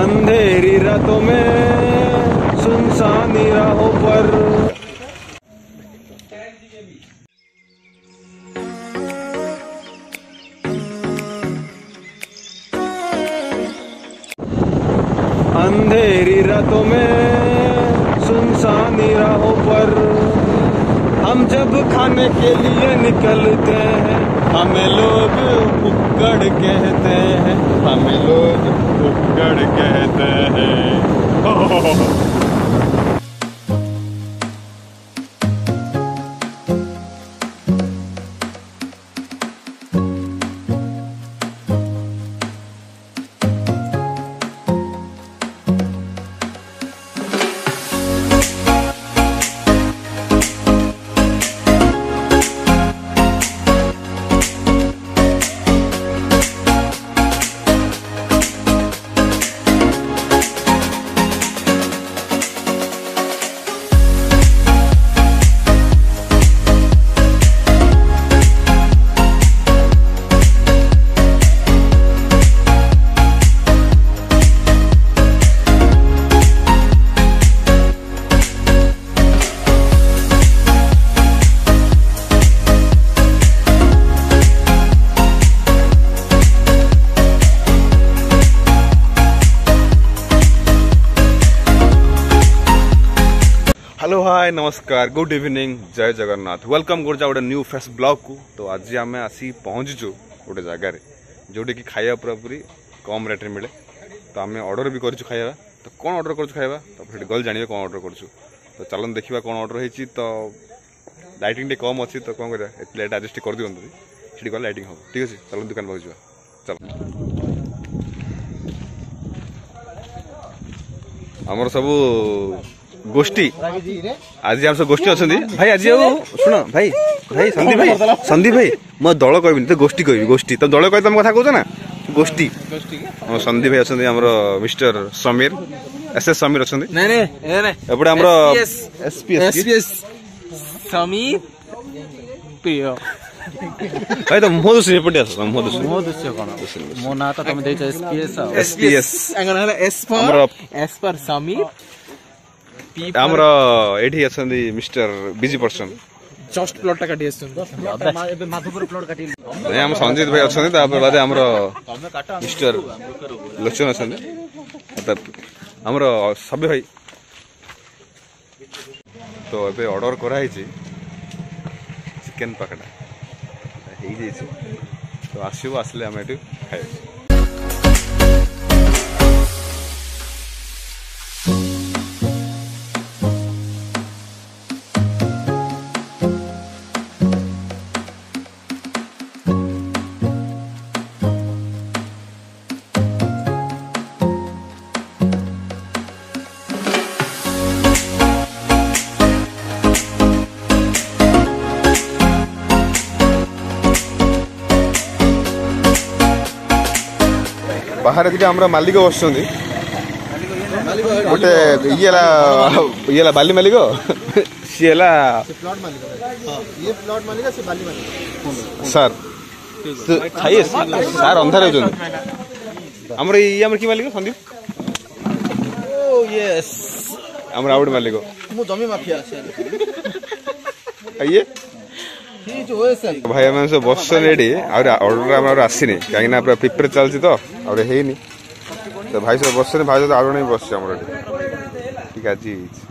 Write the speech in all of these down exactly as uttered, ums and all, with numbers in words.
अंधेरी रातों में सुनसानी राहों पर अंधेरी रातों में सुनसानी राहों पर हम जब खाने के लिए निकलते हैं हमें लोग फुक्कड़ कहते हैं, हमें लोग फुक्कड़ कहते हैं। हेलो हाय नमस्कार गुड इवनिंग जय जगन्नाथ वेलकम कर गोटे न्यू फ्रेश ब्लॉग को। तो आज आम आसी पहुँचु गोटे जगार जोटे कि खाଇବା पूरा पूरी कम रेट मिले। तो आम ऑर्डर भी करूँ खाଇବା। तो कौन ऑर्डर करूँ खाଇବା तो गल जानिए कौन ऑर्डर करूँ। तो चलन देखा कौन ऑर्डर होती। तो लाइटिंग कम अच्छी तो कौन करा लाइट एडजस्ट कर दिखाँ सीटी गले लाइटिंग हम ठीक अच्छे। चलो दुकान पाक जा चल आमर सब गोष्ठी आज आम सब गोष्ठी अच्छा भाई आज शुण भाई भाई संदीप भाई संदीप भाई मो दल कहबी तो गोष्ठी कहबी गोष्ठी तुम दल कह तुम कथा कौच ना गोष्ठी संदीप भाई अच्छा mister Sameer S S Sameer अच्छा एपटे आम समीर प्रिय भाई तो मुह दुस एपटे आस मुह दुस मो दुस्य कोन मो ना तो तुम देछ एसपीएस एसपीएस अंगन हला S for S for Sameer आमर एठी अछंदी mister busy person just plot काटी आछन एबे माधुपुर प्लॉट काटी नहीं हम संजीत भाई अछंदी तापर बादे हमर मिस्टर लक्ष्मण अछंदी तब हमर सभ्य भाई। तो एबे ऑर्डर करा हिची चिकन पकड़ा हेई जेछि। तो आसीबो आसले हम एठी खाइ। बाहर दिटा हमरा मालिक बस गोटे ये बाली मालिक सी सार खाइए सार अंधार होमर ये कि मालिक संदीप आम आउट मालिक जमी माफिया ये भाई आम सब बस रेडी ऑर्डर आसनी कहीं प्रिपेयर चलती तो आनी तो भाई सब बस भाई आउ नहीं बस ठीक आज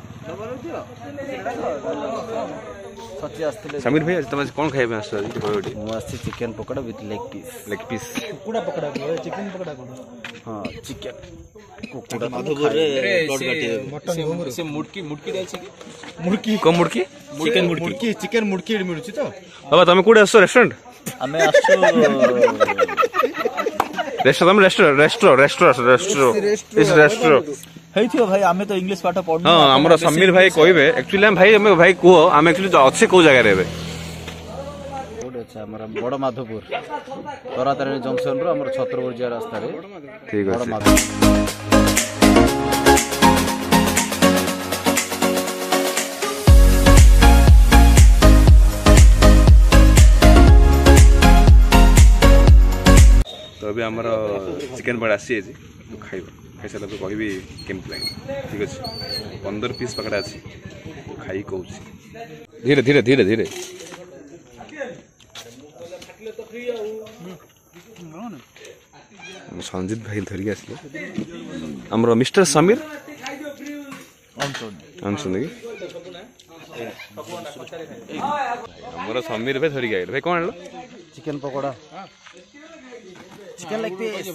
समीर भाई तुम कौन खाइबे आस chicken pakora with leg piece leg piece कुकुड़ा पकोड़ा चिकन पकोड़ा हां चिकन कुकुड़ा माधुपुर रे प्लॉट काटी मटन से मुडकी मुडकी डाल छी मुडकी कम मुडकी चिकन मुडकी मुडकी चिकन मुडकी मिलुची तो बाबा तुम कोडे आसो रेस्टोरेंट हमें आसो रेस्टोरेंट रेस्टोरेंट रेस्टोरेंट रेस्टोरेंट इस रेस्टोरेंट हेथियो भाई हमें तो इंग्लिश पाठ पढनु हां हमर समीर भाई कहबे एक्चुअली हम भाई हम भाई को हम एक्चुअली अच्छे को जगह रहबे कोड अच्छा हमर बड़ माधवपुर तरातारिणी जंक्शन रो हमर छत्रपुर जा रास्ता रे ठीक है। तो अभी आमर चिकेन बड़ा आसी खाइबा। खाई सारा कहबी केमती लगे ठीक अच्छे पंदर पीस पाखड़ा अच्छी खाई कौन धीरे धीरे धीरे धीरे संजीत भाई धरिक आसले आमर मिस्टर समीर आमसुन कि आमर समीर भाई धरिक आइले भाई कौन आनल chicken pakora chicken leg piece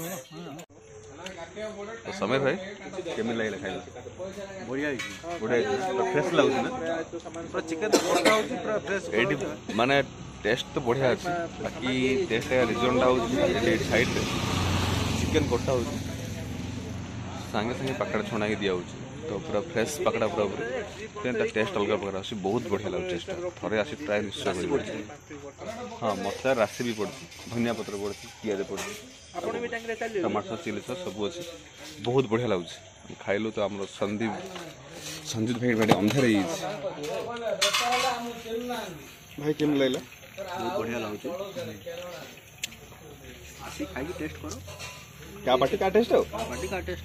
Sameer भाई केमी लगे खाई बढ़िया बढ़िया फ्रेश लगुच ना पूरा चिकेन पकोड़ा होची पूरा फ्रेश एटी माने टेस्ट तो बढ़िया अच्छी बाकी test result outside chicken कोटा हो सांगे सांगे पकड़ा छुणा दिया तो पूरा फ्रेश पकड़ा पूरा पूरा टेस्ट अलग प्रकार आस बहुत बढ़िया लगे टेस्ट थे आसी ट्राए निश्चय कर हाँ मसला राशि भी पड़ी धनिया पत्र पड़ी पिज पड़ी टमाटर चिली सस सब अच्छे बहुत बढ़िया लगुच खाइलु तो आम संदीप संजीत भाई भाई अंधार भाई केम लगे बहुत बढ़िया लगुच आसी खाई टेस्ट करो क्या पार्टी का टेस्ट हो पार्टी का टेस्ट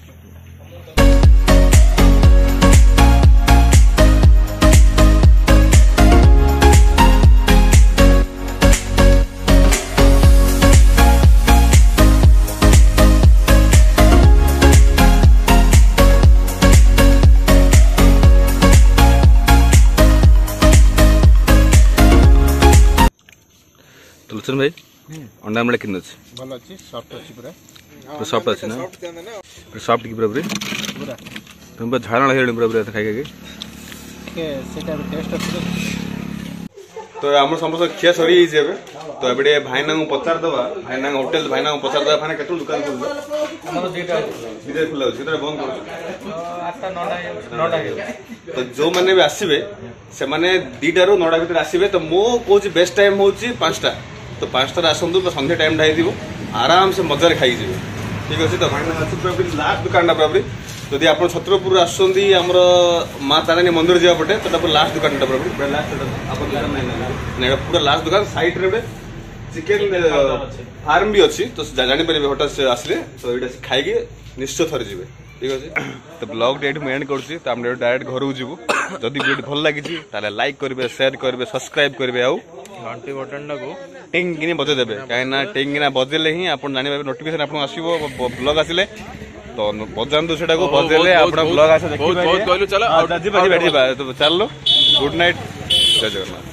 तुलसन भाई अंडा आमलेट किन अच्छे भल अच्छी सॉफ्ट अच्छी पूरा पूरा सॉफ्ट अच्छे ना पूरा सॉफ्ट की पूरा पूरी पूरा तुम पूरा झाड़ा लगे पूरा पूरा खाई खाई के सेटा टेस्ट अच्छी तो आम समस्त खिया सरी जाइए तो एबे भाईना को पचार दबा भाईना होटल भाईना को पचार दबा भाईना केतु दुकान खोल हमर दुईटा सीधे खुला होछि तरे बंद कर आठटा नौटा नौटा तो जो माने भी आसीबे से माने दीटा रु नौटा भीतर आसीबे तो मो कोच बेस्ट टाइम होछि पाँचटा तो पाँचटा आसंतु संध्या टाइम ढाई दिबो आराम से मजा खाई जीवे ठीक अच्छे तो भाईना अच्छी पूरा लास्ट दुकान पूरा जदि आप छत्रपुर आसुँच आमर माँ तारानी मंदिर जावा पटे तो लास्ट दुकान पूरा लास्ट पूरा लास्ट दुकान साइड रे चिकेन फार्म भी अच्छी तो जापर हठात से आसले तो ये खाई निश्चय थरे जी ठीक अच्छे तो ब्लॉग ये एंड कर डायरेक्ट घर को जीवु जदि वीडियो भल लगी लाइक करेंगे शेयर करेंगे सब्सक्राइब करेंगे आउ घंटी बटन को टिंग कि बजेदेवे कहीं टिंग कि बजेले ही आप जान नोटिफिकेशन आपको आसो ब्लॉग आसिले तो बजातु से बजेले आप ब्लॉग आस देखिए चलो गुड नाइट जय जगन्नाथ।